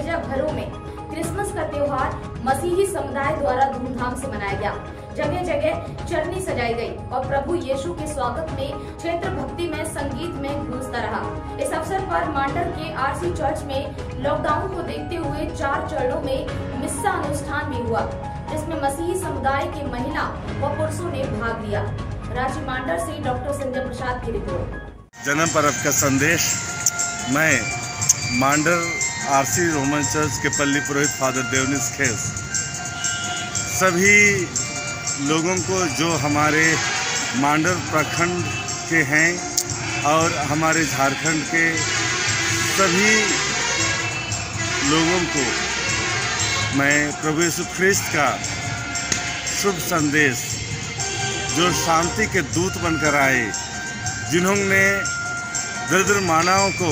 गिरजा घरों में क्रिसमस का त्योहार मसीही समुदाय द्वारा धूमधाम से मनाया गया। जगह जगह चरनी सजाई गई और प्रभु यीशु के स्वागत में क्षेत्र भक्ति में संगीत में गूंजता रहा। इस अवसर पर मांडर के आरसी चर्च में लॉकडाउन को देखते हुए 4 चरणों में मिस्सा अनुष्ठान भी हुआ, जिसमें मसीही समुदाय के महिला व पुरुषों ने भाग लिया। रांची मांडर से डॉक्टर संजय प्रसाद की रिपोर्ट। जन्म पर्व का संदेश मैं मांडर आरसी रोमन चर्च के पल्ली पुरोहित फादर देवनीश खेस सभी लोगों को जो हमारे मांडर प्रखंड के हैं और हमारे झारखंड के सभी लोगों को मैं प्रभु यीशु ख्रिस्त का शुभ संदेश, जो शांति के दूत बनकर आए, जिन्होंने दरिद्र मानव को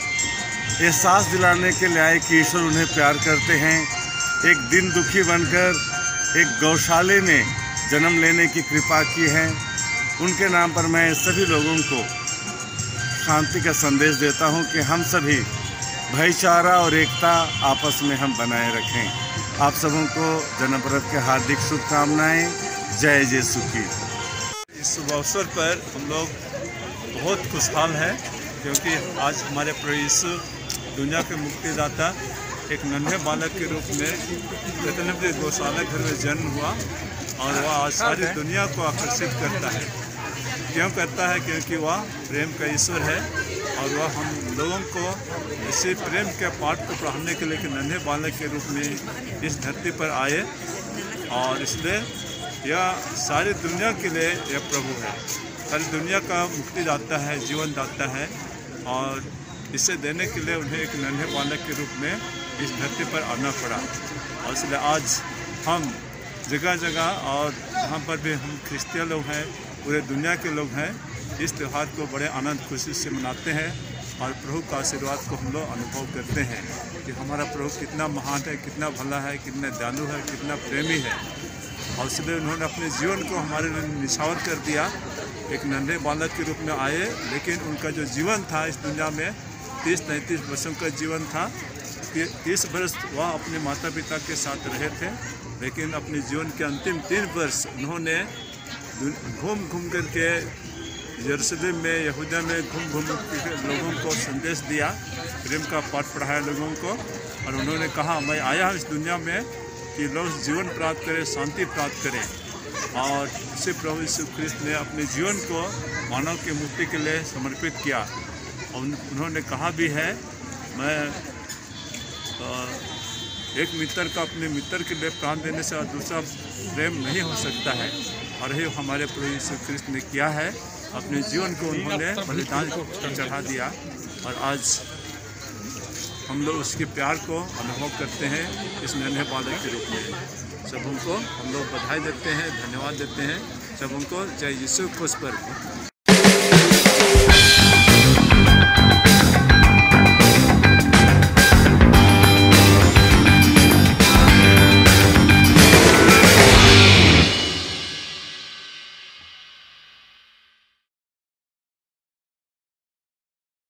एहसास दिलाने के लिए आए कि ईश्वर उन्हें प्यार करते हैं। एक दिन दुखी बनकर एक गौशाले में जन्म लेने की कृपा की है। उनके नाम पर मैं सभी लोगों को शांति का संदेश देता हूं कि हम सभी भाईचारा और एकता आपस में हम बनाए रखें। आप सबों को जन्म पर्व के हार्दिक शुभकामनाएं। जय यीशु की। इस शुभ अवसर पर हम लोग बहुत खुशहाल हैं, क्योंकि आज हमारे प्रभु यीशु दुनिया के मुक्तिदाता एक नन्हे बालक के रूप में बेतलहम गौशाला घर में जन्म हुआ और वह आज सारी दुनिया को आकर्षित करता है। क्यों करता है? क्योंकि वह प्रेम का ईश्वर है और वह हम लोगों को इसी प्रेम के पाठ को पढ़ाने के लिए नन्हे बालक के रूप में इस धरती पर आए, और इसलिए यह सारी दुनिया के लिए यह प्रभु है। सारी दुनिया का मुक्तिदाता है, जीवन दाता है, और इसे देने के लिए उन्हें एक नन्हे बालक के रूप में इस धरती पर आना पड़ा। और इसलिए आज हम जगह जगह और जहाँ पर भी हम क्रिश्चियन लोग हैं, पूरे दुनिया के लोग हैं, इस त्यौहार को बड़े आनंद खुशी से मनाते हैं और प्रभु का आशीर्वाद को हम लोग अनुभव करते हैं कि हमारा प्रभु कितना महान है, कितना भला है, कितना दयालु है, कितना प्रेमी है। और इसलिए उन्होंने अपने जीवन को हमारे लिए निछावर कर दिया। एक नन्हे बालक के रूप में आए, लेकिन उनका जो जीवन था इस दुनिया में 30-33 वर्षों का जीवन था। 30 वर्ष वह अपने माता पिता के साथ रहे थे, लेकिन अपने जीवन के अंतिम 3 वर्ष उन्होंने घूम घूम करके यरूशलेम में, यहूदा में घूम घूम के लोगों को संदेश दिया, प्रेम का पाठ पढ़ाया लोगों को। और उन्होंने कहा, मैं आया हूँ इस दुनिया में कि लोग जीवन प्राप्त करें, शांति प्राप्त करें। और इसी प्रभु यीशु ख्रिस्त ने अपने जीवन को मानव की मुक्ति के लिए समर्पित किया। और उन्होंने कहा भी है, मैं एक मित्र का अपने मित्र के लिए प्राण देने से और दूसरा प्रेम नहीं हो सकता है। और यही हमारे प्रभु यीशु ख्रिस्त ने किया है, अपने जीवन को उन्होंने बलिदान चढ़ा दिया। और आज हम लोग उसके प्यार को अनुभव करते हैं इस नन्हे बालक के रूप में। सबों को हम लोग बधाई देते हैं, धन्यवाद देते हैं। सबों को जय यीशु खुश पर।